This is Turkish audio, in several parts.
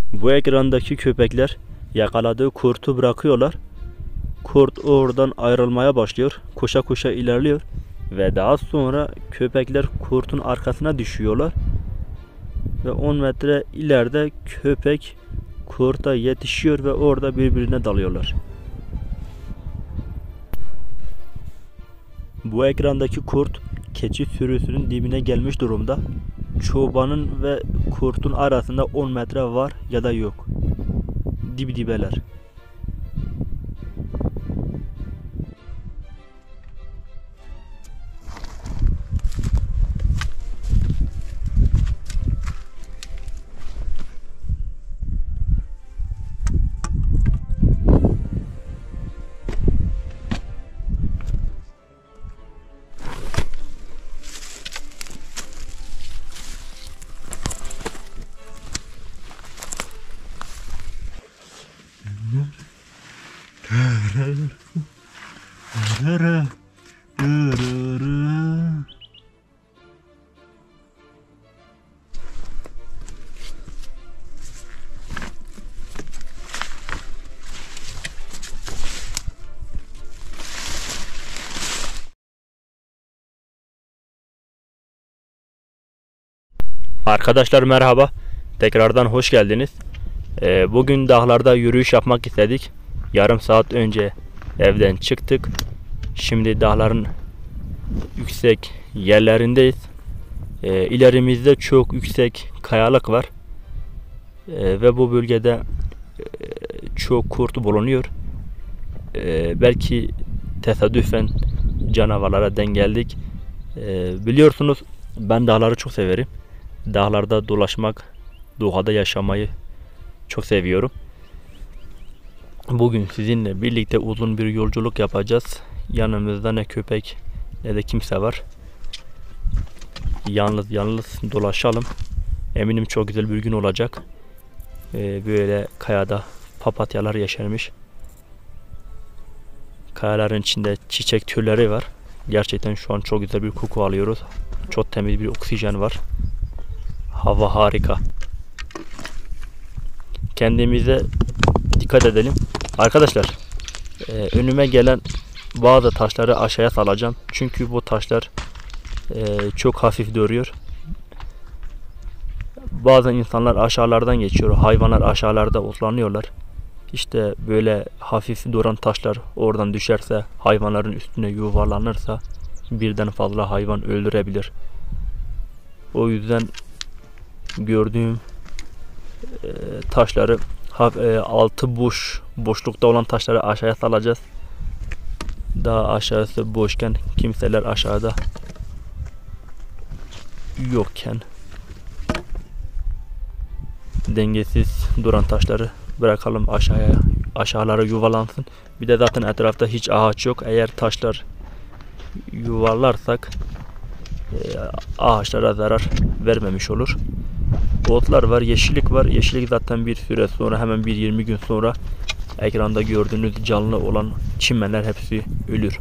Bu ekrandaki köpekler yakaladığı kurtu bırakıyorlar. Kurt oradan ayrılmaya başlıyor. Koşa koşa ilerliyor. Ve daha sonra köpekler kurtun arkasına düşüyorlar. Ve 10 metre ileride köpek kurta yetişiyor ve orada birbirine dalıyorlar. Bu ekrandaki kurt keçi sürüsünün dibine gelmiş durumda. Çobanın ve kurtun arasında 10 metre var ya da yok. Dip dibeler. Arkadaşlar merhaba. Tekrardan hoş geldiniz. Bugün dağlarda yürüyüş yapmak istedik. Yarım saat önce evden çıktık. Şimdi dağların yüksek yerlerindeyiz. İlerimizde çok yüksek kayalık var. Ve bu bölgede çok kurt bulunuyor. Belki tesadüfen canavarlara denk geldik. Biliyorsunuz ben dağları çok severim. Dağlarda dolaşmak, doğada yaşamayı çok seviyorum. Bugün sizinle birlikte uzun bir yolculuk yapacağız. Yanımızda ne köpek ne de kimse var. Yalnız dolaşalım. Eminim çok güzel bir gün olacak. Böyle kayada papatyalar yeşermiş. Kayaların içinde çiçek türleri var. Gerçekten şu an çok güzel bir koku alıyoruz. Çok temiz bir oksijen var. Hava harika. Kendimize dikkat edelim. Arkadaşlar, önüme gelen bazı taşları aşağıya salacağım. Çünkü bu taşlar çok hafif duruyor. Bazı insanlar aşağılardan geçiyor. Hayvanlar aşağılarda otlanıyorlar. İşte böyle hafif duran taşlar oradan düşerse, hayvanların üstüne yuvarlanırsa birden fazla hayvan öldürebilir. O yüzden gördüğüm taşları altı boşlukta olan taşları aşağıya salacağız. Daha aşağısı boşken, kimseler aşağıda yokken dengesiz duran taşları bırakalım aşağılara yuvalansın. Bir de zaten etrafta hiç ağaç yok. Eğer taşlar yuvarlarsak ağaçlara zarar vermemiş olur. Otlar var, yeşillik var. Yeşillik zaten bir süre sonra, hemen 20 gün sonra ekranda gördüğünüz canlı olan çimenler hepsi ölür.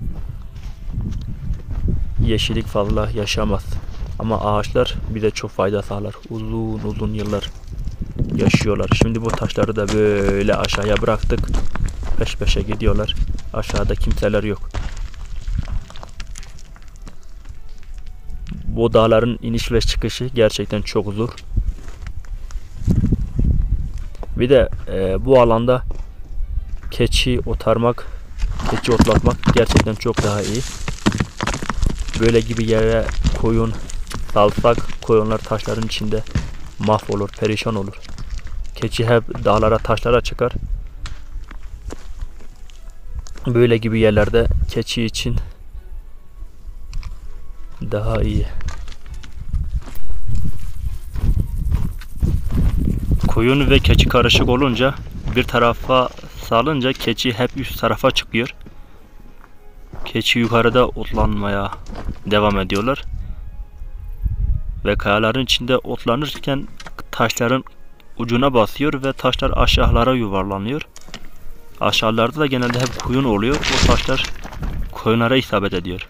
Yeşillik fazla yaşamaz. Ama ağaçlar bize çok fayda sağlar. Uzun yıllar yaşıyorlar. Şimdi bu taşları da böyle aşağıya bıraktık. Peş peşe gidiyorlar. Aşağıda kimseler yok. Bu dağların iniş ve çıkışı gerçekten çok zor. Bir de bu alanda keçi otlatmak gerçekten çok daha iyi. Böyle gibi yere koyun salsak, koyunlar taşların içinde mahvolur, perişan olur. Keçi hep dağlara, taşlara çıkar. Böyle gibi yerlerde keçi için daha iyi. Koyun ve keçi karışık olunca, bir tarafa salınca keçi hep üst tarafa çıkıyor. Keçi yukarıda otlanmaya devam ediyorlar. Ve kayaların içinde otlanırken taşların ucuna basıyor ve taşlar aşağılara yuvarlanıyor. Aşağılarda da genelde hep koyun oluyor. O taşlar koyunlara isabet ediyor.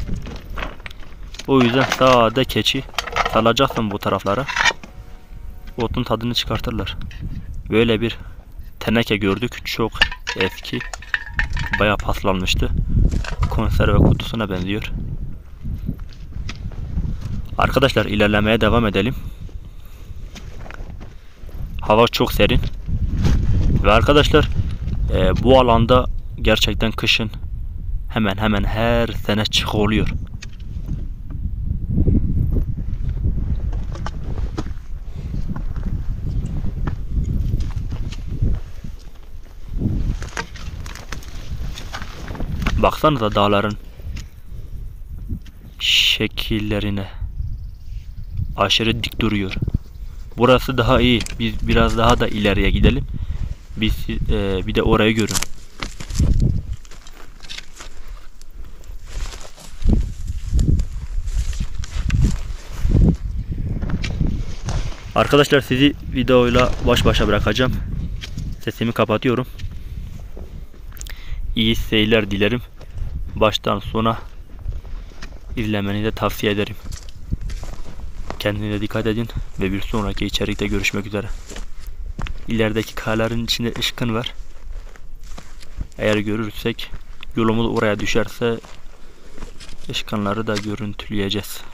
O yüzden sade keçi salacaksın bu taraflara. otun tadını çıkartırlar. Böyle bir teneke gördük. Çok eski. Bayağı paslanmıştı. Konserve kutusuna benziyor. Arkadaşlar ilerlemeye devam edelim. Hava çok serin. Ve arkadaşlar bu alanda gerçekten kışın hemen hemen her sene çıkı oluyor. Baksanıza dağların şekillerine. Aşırı dik duruyor. Burası daha iyi. Biz biraz daha da ileriye gidelim. Biz bir de orayı görün. Arkadaşlar sizi videoyla baş başa bırakacağım. Sesimi kapatıyorum. İyi seyirler dilerim. Baştan sona izlemeni de tavsiye ederim. Kendinize dikkat edin ve bir sonraki içerikte görüşmek üzere. İlerideki kayaların içinde ışkın var. Eğer görürsek, yolumuz oraya düşerse ışkınları da görüntüleyeceğiz.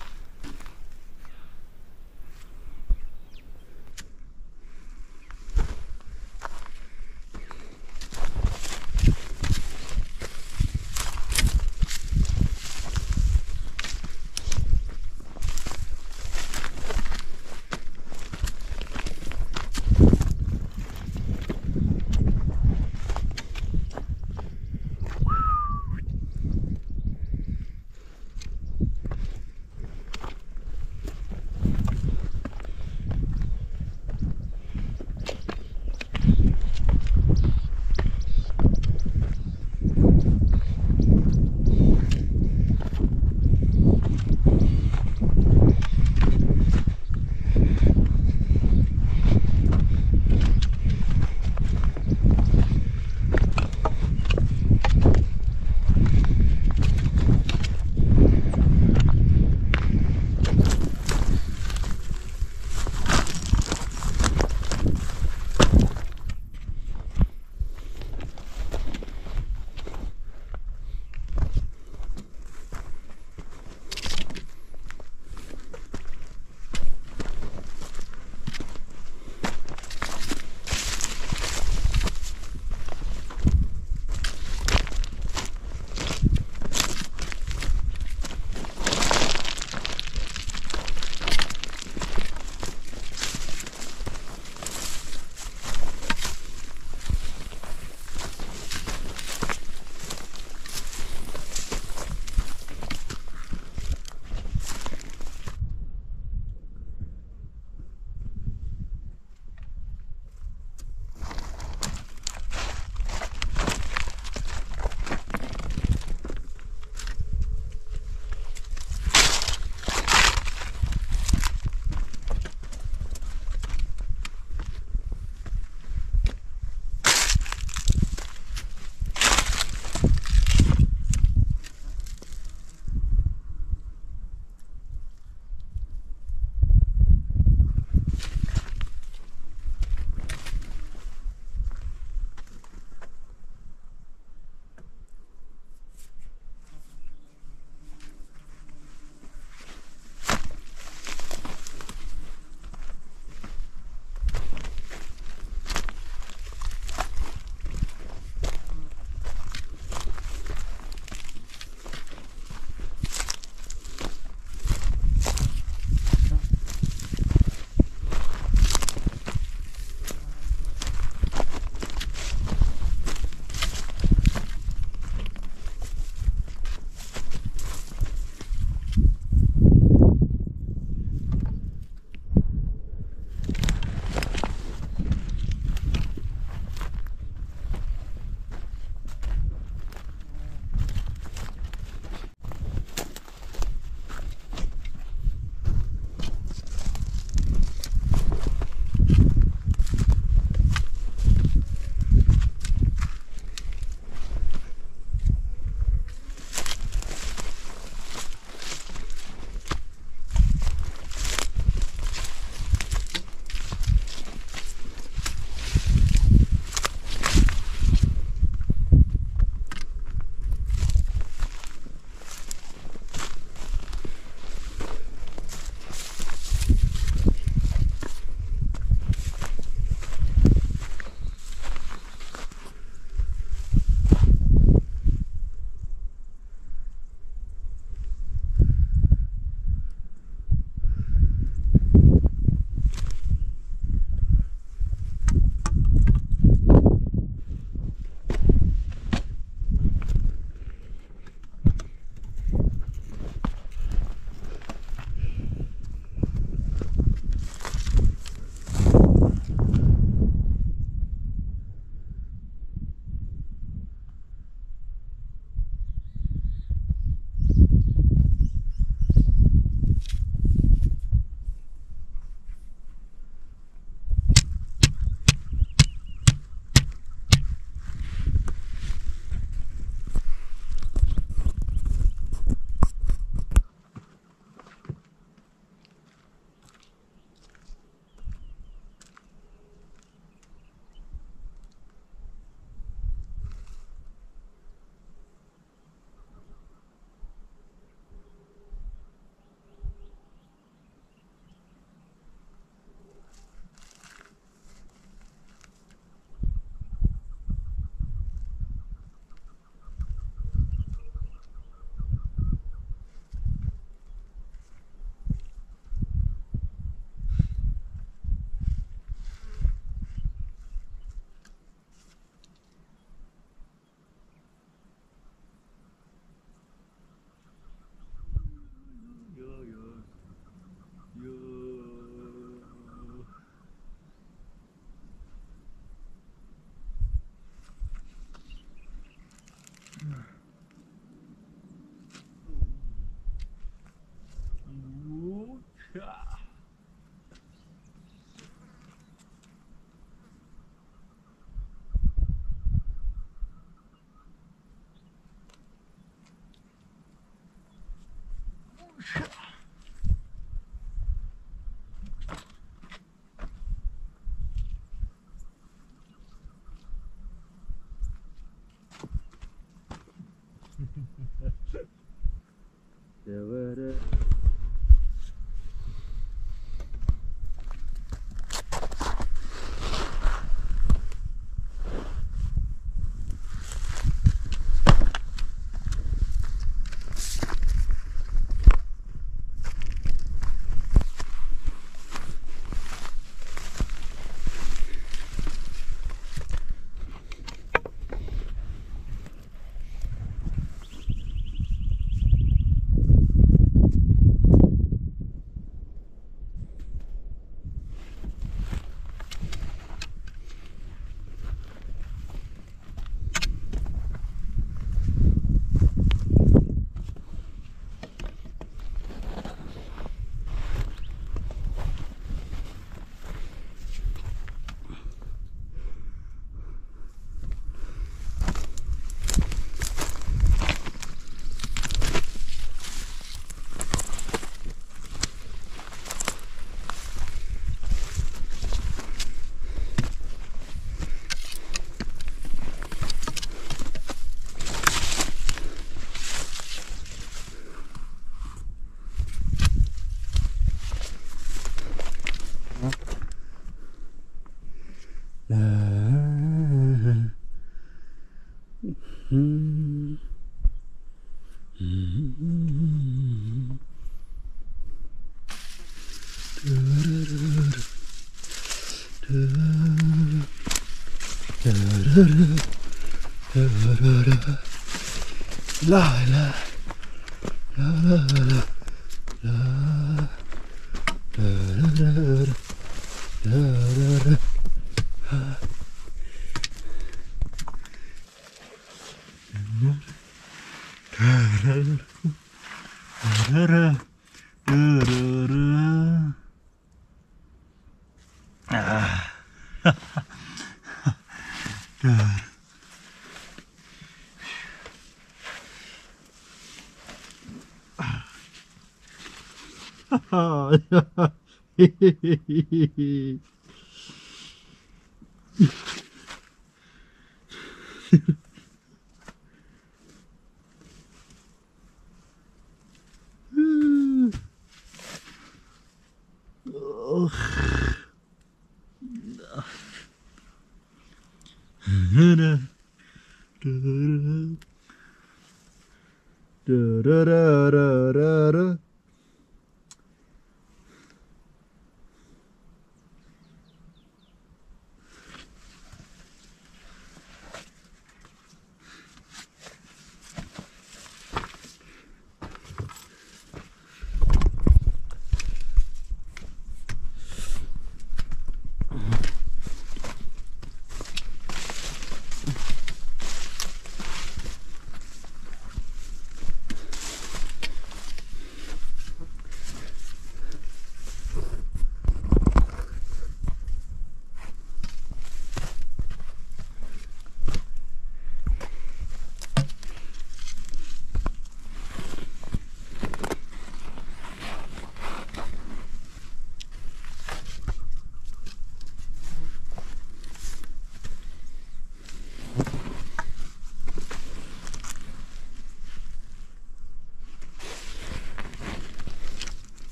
La la la la la la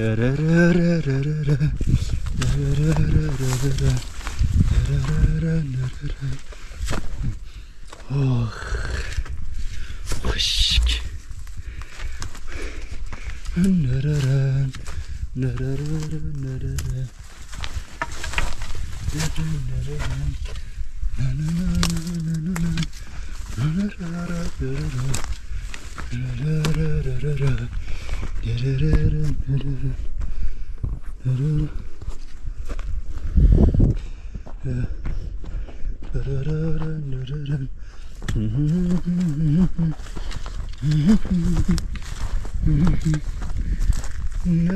Oh. Hışk. Nararan, nararan, nararan. Nararan, nararan, nararan.